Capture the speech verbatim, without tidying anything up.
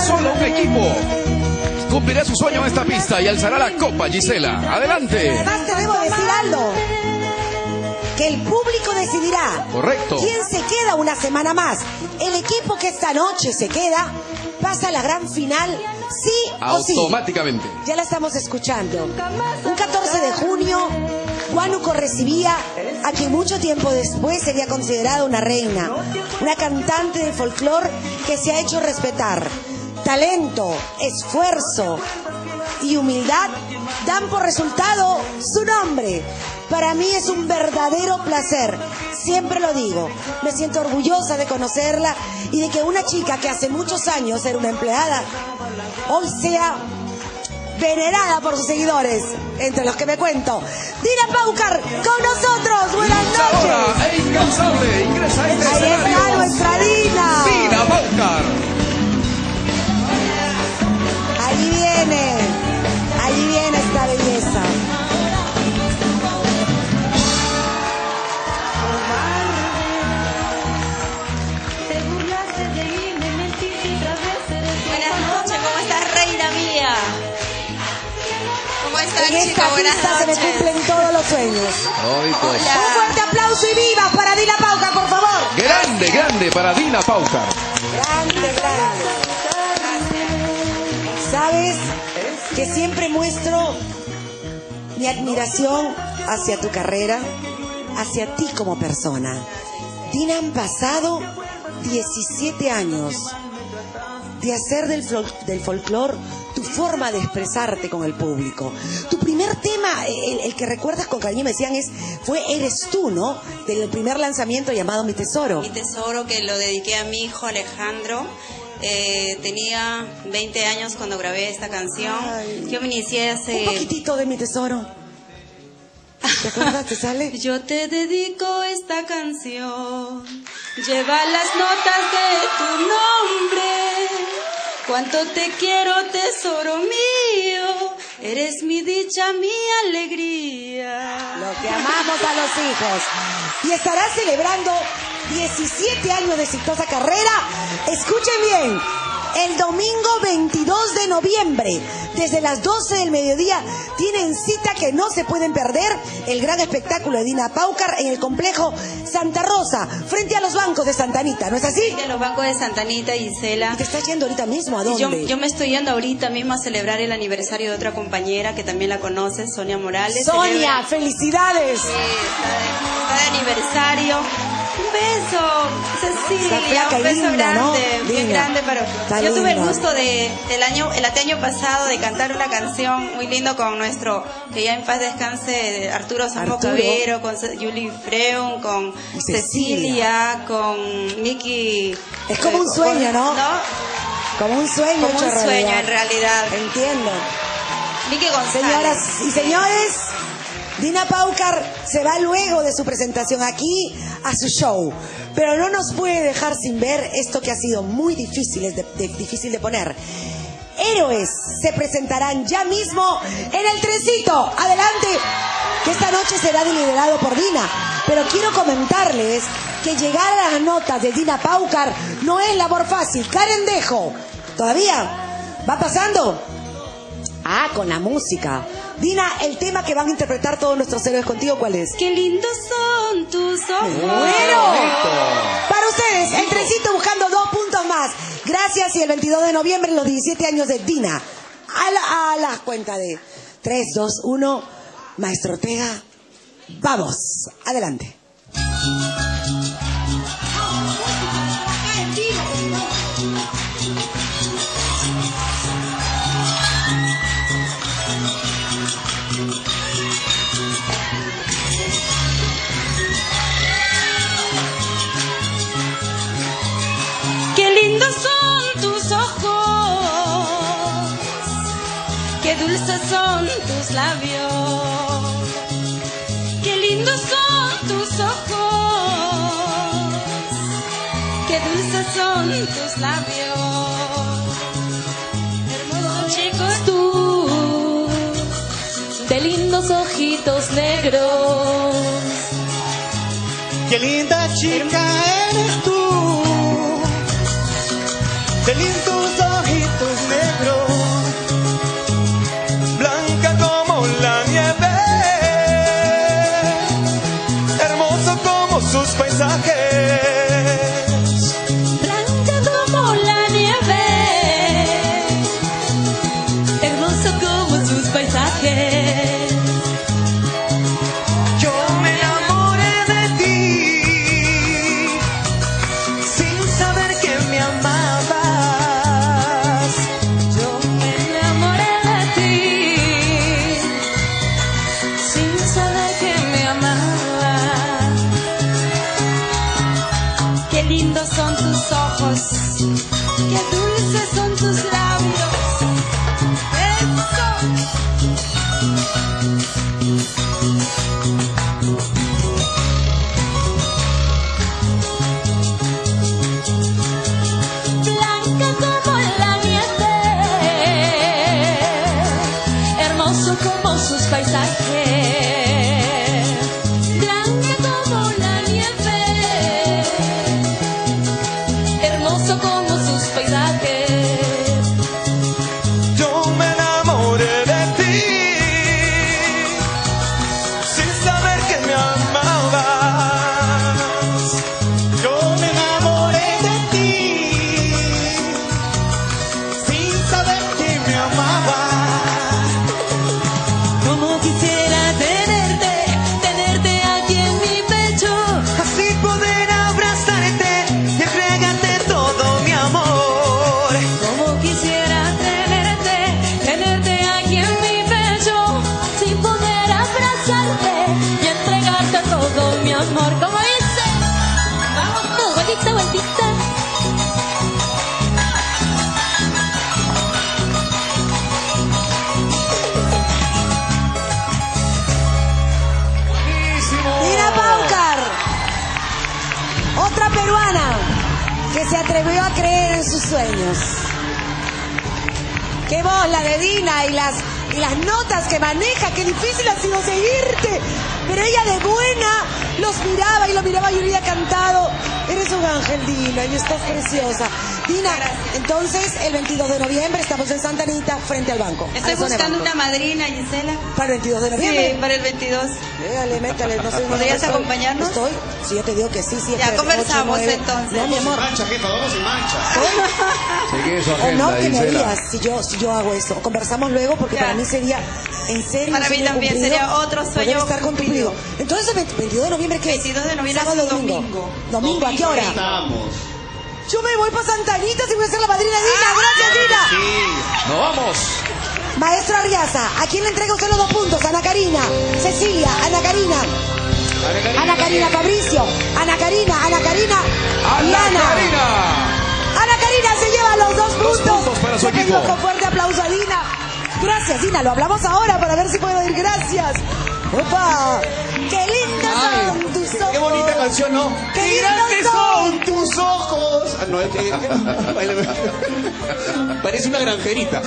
solo un equipo cumplirá su sueño en esta pista y alzará la copa, Gisela. Adelante. Además te debo decir algo, que el público decidirá. Correcto. ¿Quién se queda una semana más? El equipo que esta noche se queda pasa a la gran final, sí o sí. Automáticamente. Ya la estamos escuchando. Un catorce de junio, Huánuco recibía a quien mucho tiempo después sería considerada una reina, una cantante de folclore que se ha hecho respetar. Talento, esfuerzo y humildad dan por resultado su nombre. Para mí es un verdadero placer, siempre lo digo, me siento orgullosa de conocerla y de que una chica que hace muchos años era una empleada, hoy sea venerada por sus seguidores, entre los que me cuento. Dina Paucar con nosotros, buenas noches. E incansable, ingresa a este Ahí escenario. está nuestra Dina. Dina Paucar. Ahí viene, ahí viene esta belleza. Buenas noches, ¿cómo estás, reina mía? ¿Cómo estás, En esta chica? Buenas pista se me noches. cumplen todos los sueños. Toditos. Un fuerte aplauso y viva para Dina Paucar, por favor. Grande, grande para Dina Paucar. Grande, grande. Sabes que siempre muestro mi admiración hacia tu carrera, hacia ti como persona. Dina, han pasado diecisiete años de hacer del, fol- del folclore tu forma de expresarte con el público. Tu primer tema, el, el que recuerdas con cariño, me decían, es fue Eres tú, ¿no? Del primer lanzamiento llamado Mi Tesoro. Mi tesoro, que lo dediqué a mi hijo Alejandro. Eh, tenía veinte años cuando grabé esta canción. Ay. Yo me inicié hace... Un poquitito de Mi Tesoro. ¿Te acuerdas? ¿Te sale? Yo te dedico esta canción, lleva las notas de tu nombre. Cuánto te quiero, tesoro mío, eres mi dicha, mi alegría. Lo que amamos a los hijos. Y estará celebrando diecisiete años de exitosa carrera. Escuchen bien. El domingo veintidós de noviembre, desde las doce del mediodía, tienen cita que no se pueden perder, el gran espectáculo de Dina Paucar en el complejo Santa Rosa, frente a los bancos de Santa Anita, ¿no es así? De los bancos de Santa Anita y Gisela. ¿Y te estás yendo ahorita mismo? ¿A dónde? Yo, yo me estoy yendo ahorita mismo a celebrar el aniversario de otra compañera que también la conoces, Sonia Morales. Sonia, Celebra... felicidades. Sí, está de, está de aniversario. Un beso, Cecilia, Está flaca un y beso linda, grande, ¿no? bien Linda. grande, pero Está yo tuve el linda. gusto de el año el año pasado de cantar una canción muy lindo con nuestro, que ya en paz descanse, Arturo Sambo Arturo. Cabero, con Ce- Julie Freun, con Y Cecilia, Cecilia. con Miki. Es como un sueño, ¿no? Como un sueño Como hecho un sueño realidad. en realidad. Entiendo. Miki González. Señoras y señores, Dina Paucar se va luego de su presentación aquí a su show, pero no nos puede dejar sin ver esto que ha sido muy difícil de, de- difícil de poner. Héroes se presentarán ya mismo en el trencito. Adelante, que esta noche será liderado por Dina. Pero quiero comentarles que llegar a las notas de Dina Paucar no es labor fácil. Karen Dejo, ¿todavía va pasando? Ah, con la música. Dina, el tema que van a interpretar todos nuestros héroes contigo, ¿cuál es? Qué lindos son tus ojos. Bueno, para ustedes, el trencito buscando dos puntos más. Gracias, y el veintidós de noviembre, los diecisiete años de Dina. A la, a la cuenta de tres, dos, uno, Maestro Ortega, vamos, adelante. Qué lindos son tus ojos, qué dulces son tus labios, qué lindos son tus ojos, qué dulces son tus labios. Hermoso chico es tú, de lindos ojitos negros. Qué linda chica eres tú, qué lindos ojitos negros, blanca como la nieve, hermoso como sus paisajes. Blanca como la nieve, hermoso como sus paisajes. Yo me enamoré de ti sin saber que me amabas. Yo me enamoré de ti sin saber que me amabas. Qué lindos son tus ojos, qué dulces son tus labios. Eso. Blanca como la nieve, hermoso como sus paisajes. Blanca como la nieve, hermoso como sus paisajes. Yo me enamoré de ti sin saber que me amabas. Yo me enamoré de ti sin saber que me amabas. Como quisiera tenerte, tenerte aquí en mi pecho. Así poder abrazarte y entregarte todo mi amor. Como quisiera tenerte, tenerte aquí en mi pecho, sin poder abrazarte y entregarte todo mi amor. Como dice, vamos tú, vueltita, vueltita. Dina Paucar, otra peruana que se atrevió a creer en sus sueños. Qué voz la de Dina y las, y las notas que maneja, qué difícil ha sido seguirte. Pero ella de buena los miraba y lo miraba y hubiera cantado. Eres un ángel, Dina, y estás preciosa. Dina, entonces el veintidós de noviembre estamos en Santa Anita frente al banco. Estoy Al Sone buscando Banco. una madrina, Gisela. ¿Para el veintidós de noviembre? Sí, para el veintidós. Dale, métale, no sé. ¿Podrías no estoy- acompañarnos? Estoy, si yo te digo que sí, sí. Ya, espérate, conversamos, ocho, nueve. entonces. No, mi amor. Mancha, jefa, vamos sin mancha. Sigue su O agenda, no, que me Gisela. digas si yo, si yo hago esto. Conversamos luego porque Ya. para mí sería, en serio, Para un mí sueño también cumplido sería otro poder sueño estar con tu cumplido. primo. Entonces, el veintidós de noviembre, ¿qué es? veintidós de noviembre Sábado, es un domingo. domingo. Domingo, ¿a qué hora? Estamos. Yo me voy para Santa Anita si voy a ser la madrina de Dina. ¡Gracias, Dina! Sí. ¡Nos vamos! Maestro Arriaza, ¿a quién le entrega usted los dos puntos? Ana Karina, Cecilia, Ana Karina. Ana Karina, Fabricio, Ana Karina, Ana Karina y ¡Ana Ana. Karina! Ana Karina se lleva los dos Dos puntos. puntos para su Le equipo. pedimos con fuerte aplauso a Dina. Gracias, Dina. Lo hablamos ahora para ver si puedo ir. Gracias. ¡Opa! ¡Qué lindos son tus ojos! Qué bonita canción, ¿no? ¡Qué ¡Qué lindos grandes son! son tus ojos! Ah, no, es que- Parece una granjerita.